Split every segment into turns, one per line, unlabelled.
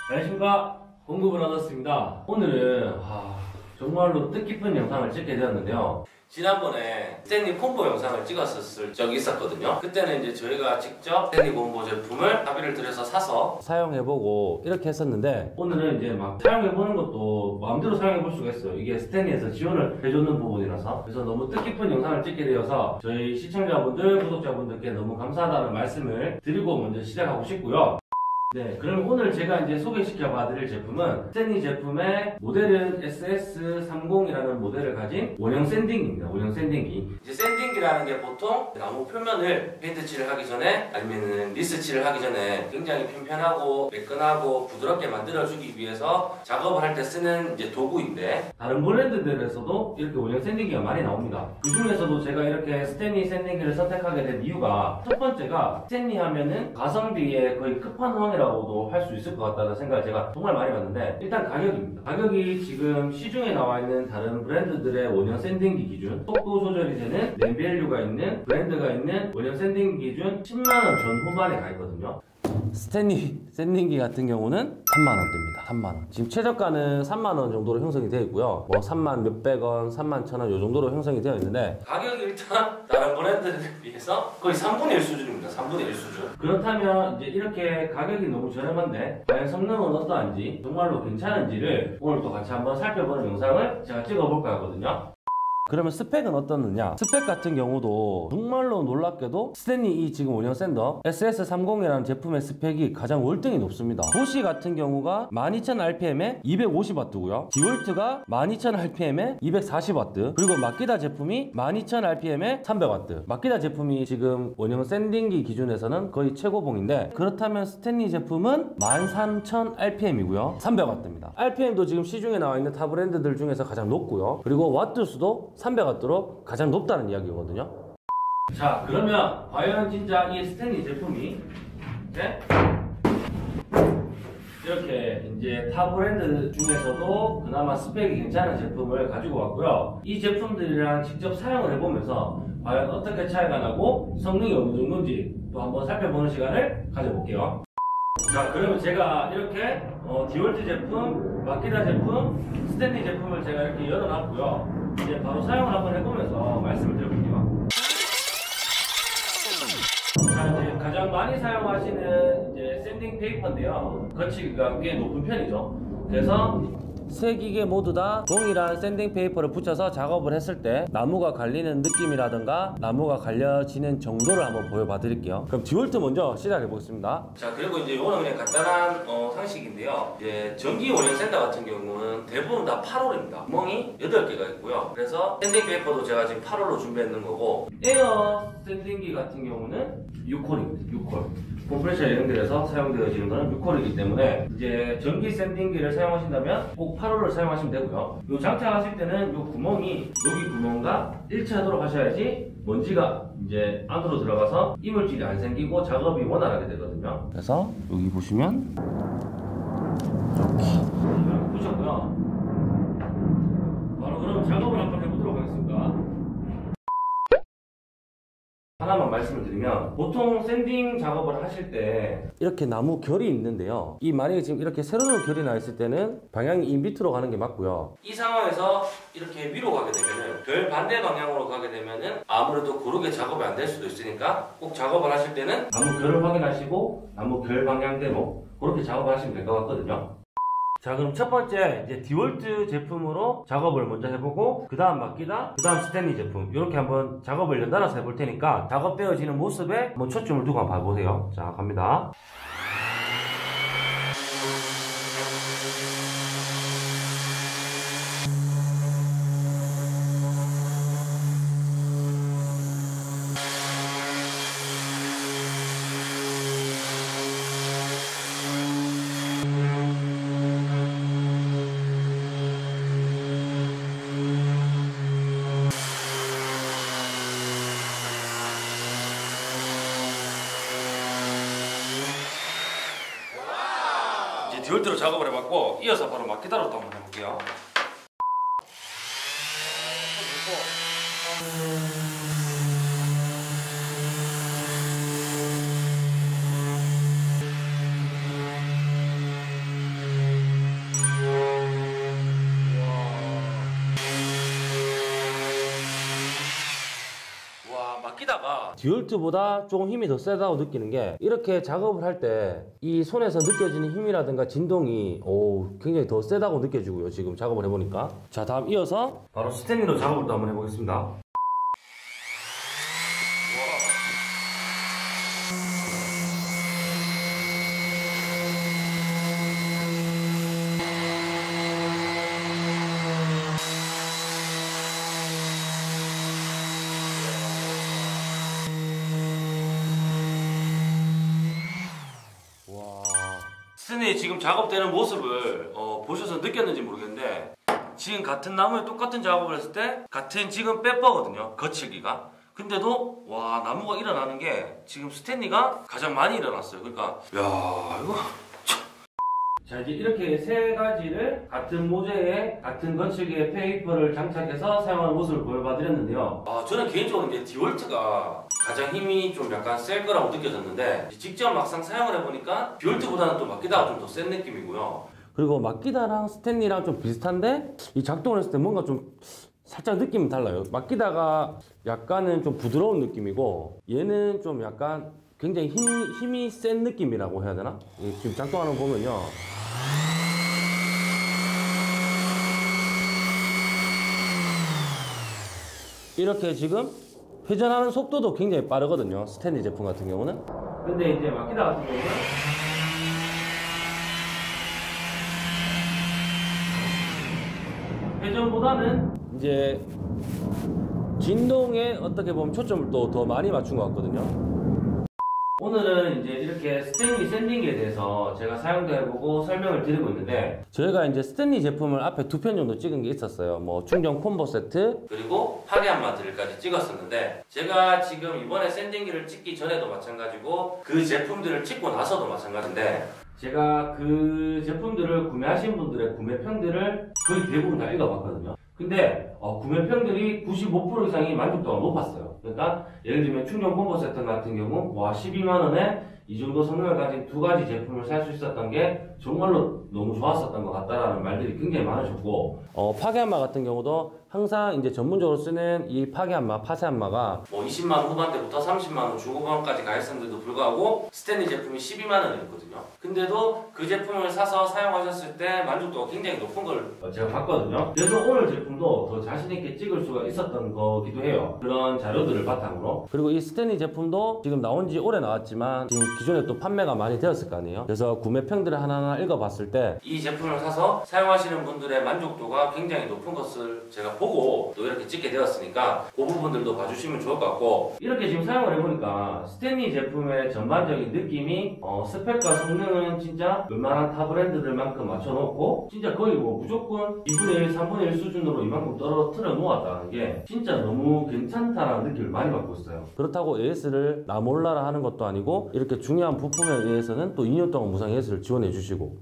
안녕하십니까, 공급을 얻었습니다. 오늘은 정말로 뜻깊은 영상을 찍게 되었는데요. 지난번에 스탠리 콤보 영상을 찍었을 적이 있었거든요. 그때는 이제 저희가 직접 스탠리 콤보 제품을 합의를 들여서 사서 사용해보고 이렇게 했었는데, 오늘은 이제 막 사용해보는 것도 마음대로 사용해볼 수가 있어요. 이게 스탠리에서 지원을 해주는 부분이라서. 그래서 너무 뜻깊은 영상을 찍게 되어서 저희 시청자분들, 구독자분들께 너무 감사하다는 말씀을 드리고 먼저 시작하고 싶고요. 네, 그럼 오늘 제가 이제 소개시켜 봐드릴 제품은 스탠리 제품의 모델은 SS30이라는 모델을 가진 원형 샌딩기입니다. 원형 샌딩기. 이제 샌딩기라는 게 보통 나무 표면을 페인트 칠을 하기 전에 아니면은 리스 칠을 하기 전에 굉장히 편편하고 매끈하고 부드럽게 만들어주기 위해서 작업을 할 때 쓰는 이제 도구인데, 다른 브랜드들에서도 이렇게 원형 샌딩기가 많이 나옵니다. 그 중에서도 제가 이렇게 스탠리 샌딩기를 선택하게 된 이유가, 첫 번째가 스탠리 하면은 가성비의 거의 끝판왕이라고도 할 수 있을 것 같다는 생각을 제가 정말 많이 받는데, 일단 가격입니다. 가격이 지금 시중에 나와 있는 다른 브랜드들의 원형 샌딩기 기준, 속도 조절이 되는 램밸류가 있는 브랜드가 있는 원형 샌딩기 기준 10만원 전 후반에 가 있거든요. 스탠리 샌딩기 같은 경우는 3만원대입니다. 3만원. 지금 최저가는 3만원 정도로 형성이 되어 있고요. 뭐 3만 몇백 원, 3만 천원 요 정도로 형성이 되어 있는데, 가격이 일단 다른 브랜드들에 비해서 거의 3분의 1 수준입니다. 3분의 1 수준. 그렇다면 이제 이렇게 가격이 너무 저렴한데 과연 성능은 어떠한지, 정말로 괜찮은지를 오늘 또 같이 한번 살펴보는 영상을 제가 찍어볼까 하거든요. 그러면 스펙은 어떻느냐? 스펙 같은 경우도 정말로 놀랍게도 스탠리 이 지금 원형 샌더 SS30이라는 제품의 스펙이 가장 월등히 높습니다. 보시 같은 경우가 12000rpm에 250W고요. 디월트가 12000rpm에 240W, 그리고 마키다 제품이 12000rpm에 300W. 마키다 제품이 지금 원형 샌딩기 기준에서는 거의 최고봉인데, 그렇다면 스탠리 제품은 13000rpm이고요 300W입니다. rpm도 지금 시중에 나와 있는 타 브랜드들 중에서 가장 높고요. 그리고 와트 수도 300W로 가장 높다는 이야기거든요. 자, 그러면 과연 진짜 이 스탠리 제품이 이렇게 이제 타 브랜드 중에서도 그나마 스펙이 괜찮은 제품을 가지고 왔고요. 이 제품들이랑 직접 사용을 해보면서 과연 어떻게 차이가 나고 성능이 어느 정도인지 또 한번 살펴보는 시간을 가져볼게요. 자, 그러면 제가 이렇게 디월트 제품, 마키다 제품, 스탠리 제품을 제가 이렇게 열어놨고요. 이제 바로 사용을 한번 해보면서 말씀을 드려볼게요. 자, 이제 가장 많이 사용하시는 이제 샌딩 페이퍼인데요. 거치기가 꽤 높은 편이죠. 그래서 세 기계 모두 다 동일한 샌딩 페이퍼를 붙여서 작업을 했을 때 나무가 갈리는 느낌이라든가 나무가 갈려지는 정도를 한번 보여봐 드릴게요. 그럼 디월트 먼저 시작해 보겠습니다. 자, 그리고 이제 이거는 그냥 간단한 상식인데요. 이제 전기 원형 샌더 같은 경우는 대부분 다 8홀입니다. 구멍이 8개가 있고요. 그래서 샌딩 페이퍼도 제가 지금 8홀로 준비했는 거고, 에어 샌딩기 같은 경우는 6홀입니다. 6홀. 컴프레셔에 연결해서 사용되어지는 것은 6홀이기 때문에 이제 전기 샌딩기를 사용하신다면 꼭 8홀을 사용하시면 되고요. 요 장착하실 때는 요 구멍이 여기 구멍과 일치하도록 하셔야지 먼지가 이제 안으로 들어가서 이물질이 안 생기고 작업이 원활하게 되거든요. 그래서 여기 보시면 이렇게 붙였고요. 바로 그럼 작업을 한번 해보도록 하겠습니다. 하나만 말씀을 드리면, 보통 샌딩 작업을 하실 때 이렇게 나무 결이 있는데요, 이 만약에 지금 이렇게 세로로 결이 나 있을 때는 방향이 이 밑으로 가는 게 맞고요. 이 상황에서 이렇게 위로 가게 되면은, 결 반대 방향으로 가게 되면은 아무래도 고르게 작업이 안 될 수도 있으니까 꼭 작업을 하실 때는 나무 결을 확인하시고 나무 결 방향대로 그렇게 작업을 하시면 될 것 같거든요. 자, 그럼 첫 번째 이제 디월트 제품으로 작업을 먼저 해보고, 그 다음 마키다, 그 다음 스탠리 제품, 이렇게 한번 작업을 연달아서 해볼 테니까 작업되어지는 모습에 한번 초점을 두고 한번 봐보세요. 자, 갑니다. 디월트로 작업을 해봤고, 이어서 바로 마키다로 또 한번 해볼게요. 맡기다가 듀얼트보다 조금 힘이 더 세다고 느끼는 게 이렇게 작업을 할 때 이 손에서 느껴지는 힘이라든가 진동이 굉장히 더 세다고 느껴지고요. 지금 작업을 해보니까. 자, 다음 이어서 바로 스탠리로 작업을 또 한번 해보겠습니다. 스탠리 지금 작업되는 모습을 보셔서 느꼈는지 모르겠는데 지금 같은 나무에 똑같은 작업을 했을 때 같은 지금 빼퍼거든요. 거칠기가. 근데도 와 나무가 일어나는 게 지금 스탠리가 가장 많이 일어났어요. 그러니까 야 이거 자 이제 이렇게 세 가지를 같은 모재에 같은 거칠기의 페이퍼를 장착해서 사용하는 모습을 보여봐 드렸는데요. 저는 개인적으로 이제 디월트가 가장 힘이 좀 약간 셀 거라고 느껴졌는데 직접 막상 사용을 해보니까 디월트보다는 또 맡기다가 좀 더 센 느낌이고요. 그리고 맡기다랑 스탠리랑 좀 비슷한데 이 작동을 했을 때 뭔가 좀 살짝 느낌이 달라요. 맡기다가 약간은 좀 부드러운 느낌이고 얘는 좀 약간 굉장히 힘이 센 느낌이라고 해야 되나? 지금 작동하는 거 보면요. 이렇게 지금 회전하는 속도도 굉장히 빠르거든요. 스탠리 제품 같은 경우는. 근데 이제 맡기다 같은 경우는 회전보다는 이제 진동에 어떻게 보면 초점을 또 더 많이 맞춘 것 같거든요. 오늘은 이제 이렇게 스탠리 샌딩기에 대해서 제가 사용도 해보고 설명을 드리고 있는데 저희가 이제 스탠리 제품을 앞에 2편 정도 찍은 게 있었어요. 뭐 충전 콤보 세트 그리고 파괴한 마드릴까지 찍었었는데 제가 지금 이번에 샌딩기를 찍기 전에도 마찬가지고 그 제품들을 찍고 나서도 마찬가지인데 제가 그 제품들을 구매하신 분들의 구매평들을 거의 대부분 다 읽어봤거든요. 근데 구매평들이 95% 이상이 만족도가 높았어요. 그러니까 예를 들면 충전 콤보 세트 같은 경우 와 12만원에 이 정도 성능을 가진 두 가지 제품을 살 수 있었던 게 정말로 너무 좋았었던 것 같다라는 말들이 굉장히 많으셨고 파괴한마 같은 경우도 항상 이제 전문적으로 쓰는 이 파괴한마, 파쇄한마가 뭐 20만원 후반대부터 30만원 중후반까지 가 있었는데도 불구하고 스탠리 제품이 12만원이었거든요. 근데도 그 제품을 사서 사용하셨을 때 만족도가 굉장히 높은 걸 제가 봤거든요. 그래서 오늘 제품도 더 자신있게 찍을 수가 있었던 거기도 해요. 그런 자료들을 바탕으로. 그리고 이 스탠리 제품도 지금 나온 지 오래 나왔지만 지금 기존에 또 판매가 많이 되었을 거 아니에요. 그래서 구매평들을 하나하나 읽어봤을 때 이 제품을 사서 사용하시는 분들의 만족도가 굉장히 높은 것을 제가 보고 또 이렇게 찍게 되었으니까 그 부분들도 봐주시면 좋을 것 같고 이렇게 지금 사용을 해보니까 스탠리 제품의 전반적인 느낌이 스펙과 성능은 진짜 웬만한 타 브랜드들만큼 맞춰놓고 진짜 거의 뭐 무조건 2분의 1, 3분의 1 수준으로 이만큼 떨어뜨려 놓았다는 게 진짜 너무 괜찮다라는 느낌을 많이 받고 있어요. 그렇다고 AS를 나 몰라라 하는 것도 아니고 이렇게 중요한 부품에 대해서는 또 2년 동안 무상 AS를 지원해 주시고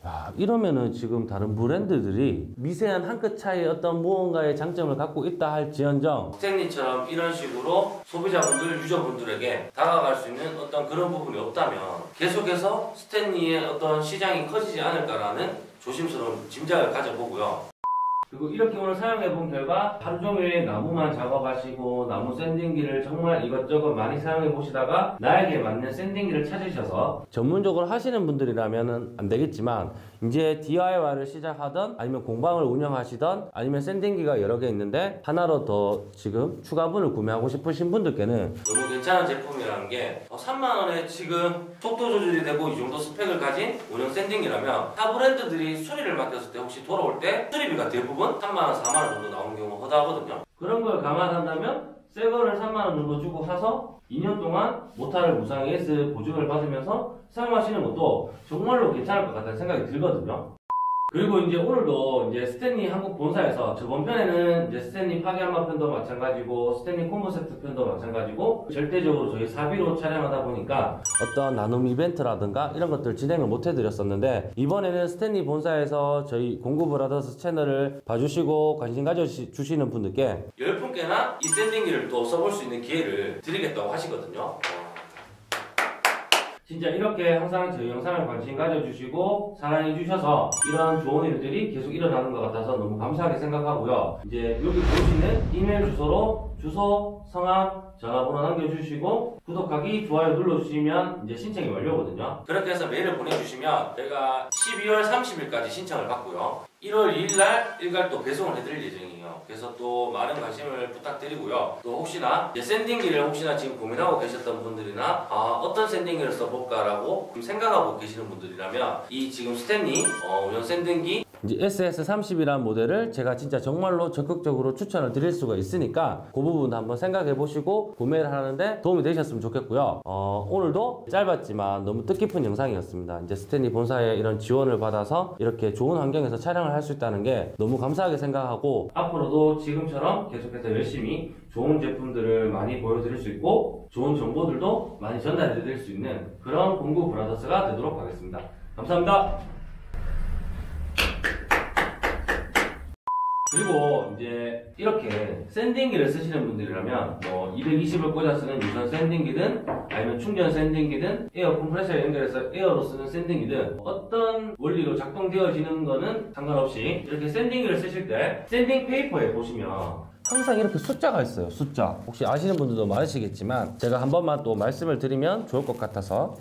이러면은 지금 다른 브랜드들이 미세한 한 끗 차이의 어떤 무언가의 장점을 갖고 있다 할지언정 스탠리처럼 이런 식으로 소비자분들, 유저분들에게 다가갈 수 있는 어떤 그런 부분이 없다면 계속해서 스탠리의 어떤 시장이 커지지 않을까라는 조심스러운 짐작을 가져보고요. 그리고 이렇게 오늘 사용해본 결과 하루 종일 나무만 작업하시고 나무 샌딩기를 정말 이것저것 많이 사용해 보시다가 나에게 맞는 샌딩기를 찾으셔서 전문적으로 하시는 분들이라면 안 되겠지만 이제 DIY를 시작하던 아니면 공방을 운영하시던 아니면 샌딩기가 여러 개 있는데 하나로 더 지금 추가분을 구매하고 싶으신 분들께는 너무 괜찮은 제품이라는 게 3만원에 지금 속도 조절이 되고 이 정도 스펙을 가진 운영 샌딩기라면 타 브랜드들이 수리를 맡겼을 때 혹시 돌아올 때 수리비가 대부분 3만원, 4만원 정도 나오는 경우가 허다하거든요. 그런 걸 감안한다면 새 거를 3만원 정도 주고 사서 2년 동안 모타를 무상 AS 보증을 받으면서 사용하시는 것도 정말로 괜찮을 것 같다는 생각이 들거든요. 그리고 이제 오늘도 이제 스탠리 한국 본사에서 저번 편에는 이제 스탠리 파괴한마 편도 마찬가지고 스탠리 콤보 세트 편도 마찬가지고 절대적으로 저희 사비로 촬영하다 보니까 어떤 나눔 이벤트라든가 이런 것들 진행을 못 해드렸었는데 이번에는 스탠리 본사에서 저희 공구브라더스 채널을 봐주시고 관심 가져주시는 분들께 10분께나 이 샌딩기를 또 써볼 수 있는 기회를 드리겠다고 하시거든요. 진짜 이렇게 항상 저희 영상을 관심 가져주시고 사랑해주셔서 이런 좋은 일들이 계속 일어나는 것 같아서 너무 감사하게 생각하고요. 이제 여기 보시는 이메일 주소로 주소, 성함, 전화번호 남겨주시고 구독하기, 좋아요 눌러주시면 이제 신청이 완료거든요. 그렇게 해서 메일을 보내주시면 저희가 12월 30일까지 신청을 받고요. 1월 2일날 일괄 배송을 해드릴 예정이에요. 그래서 또 많은 관심을 부탁드리고요. 또 혹시나 이제 샌딩기를 혹시나 지금 고민하고 계셨던 분들이나 어떤 샌딩기를 써볼까라고 생각하고 계시는 분들이라면 이 지금 스탠리 운영 샌딩기 이제 SS30이라는 모델을 제가 진짜 정말로 적극적으로 추천을 드릴 수가 있으니까 그 부분 한번 생각해 보시고 구매를 하는데 도움이 되셨으면 좋겠고요. 오늘도 짧았지만 너무 뜻깊은 영상이었습니다. 이제 스탠리 본사의 이런 지원을 받아서 이렇게 좋은 환경에서 촬영을 할 수 있다는 게 너무 감사하게 생각하고 앞으로도 지금처럼 계속해서 열심히 좋은 제품들을 많이 보여드릴 수 있고 좋은 정보들도 많이 전달해 드릴 수 있는 그런 공구 브라더스가 되도록 하겠습니다. 감사합니다. 그리고 이제 이렇게 샌딩기를 쓰시는 분들이라면 뭐 220을 꽂아 쓰는 유선 샌딩기든 아니면 충전 샌딩기든 에어 컴프레서에 연결해서 에어로 쓰는 샌딩기든 어떤 원리로 작동되어지는 거는 상관없이 이렇게 샌딩기를 쓰실 때 샌딩 페이퍼에 보시면 항상 이렇게 숫자가 있어요. 숫자. 혹시 아시는 분들도 많으시겠지만 제가 한 번만 또 말씀을 드리면 좋을 것 같아서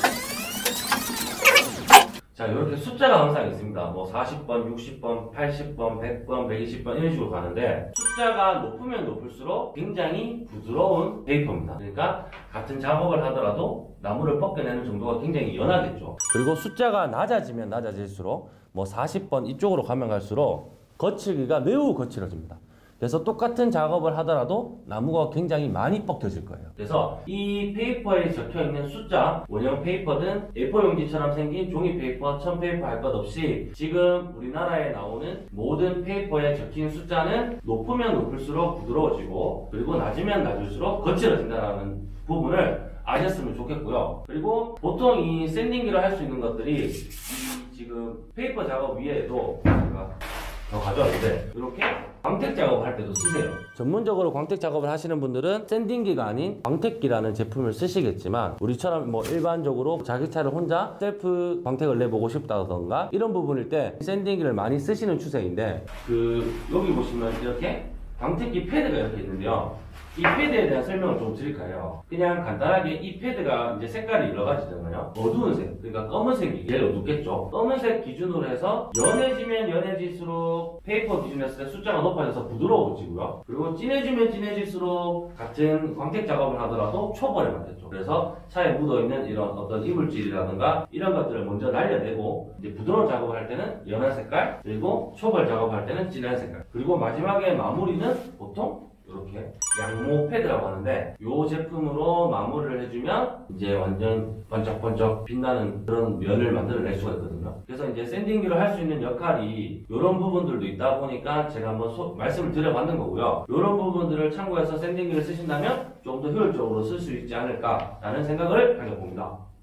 자, 이렇게 숫자가 항상 있습니다. 뭐 40번, 60번, 80번, 100번, 120번 이런 식으로 가는데 숫자가 높으면 높을수록 굉장히 부드러운 페이퍼입니다. 그러니까 같은 작업을 하더라도 나무를 벗겨내는 정도가 굉장히 연하겠죠. 그리고 숫자가 낮아지면 낮아질수록 뭐 40번 이쪽으로 가면 갈수록 거칠기가 매우 거칠어집니다. 그래서 똑같은 작업을 하더라도 나무가 굉장히 많이 벗겨질 거예요. 그래서 이 페이퍼에 적혀있는 숫자, 원형 페이퍼든 A4 용지처럼 생긴 종이 페이퍼, 천 페이퍼 할 것 없이 지금 우리나라에 나오는 모든 페이퍼에 적힌 숫자는 높으면 높을수록 부드러워지고 그리고 낮으면 낮을수록 거칠어진다는 부분을 아셨으면 좋겠고요. 그리고 보통 이 샌딩기를 할 수 있는 것들이 이 지금 페이퍼 작업 위에도 제가 더 가져왔는데 이렇게 광택 작업을 할 때도 쓰세요. 전문적으로 광택 작업을 하시는 분들은 샌딩기가 아닌 광택기라는 제품을 쓰시겠지만 우리처럼 뭐 일반적으로 자기 차를 혼자 셀프 광택을 내보고 싶다던가 이런 부분일 때 샌딩기를 많이 쓰시는 추세인데 여기 보시면 이렇게 광택기 패드가 이렇게 있는데요. 이 패드에 대한 설명을 좀 드릴까요? 그냥 간단하게 이 패드가 이제 색깔이 여러 가지잖아요. 어두운 색, 그러니까 검은색이 제일 어둡겠죠. 검은색 기준으로 해서 연해지면 연해질수록 페이퍼 기준으로 했을 때 숫자가 높아져서 부드러워지고요. 그리고 진해지면 진해질수록 같은 광택 작업을 하더라도 초벌에 맞겠죠. 그래서 차에 묻어있는 이런 어떤 이물질이라든가 이런 것들을 먼저 날려내고 이제 부드러운 작업을 할 때는 연한 색깔, 그리고 초벌 작업을 할 때는 진한 색깔, 그리고 마지막에 마무리는 보통 이렇게 양모 패드라고 하는데 이 제품으로 마무리를 해주면 이제 완전 번쩍번쩍 빛나는 그런 면을 만들어낼 수가 있거든요. 그래서 이제 샌딩기를 할 수 있는 역할이 이런 부분들도 있다 보니까 제가 한번 말씀을 드려봤는 거고요. 이런 부분들을 참고해서 샌딩기를 쓰신다면 좀 더 효율적으로 쓸 수 있지 않을까라는 생각을 가져봅니다.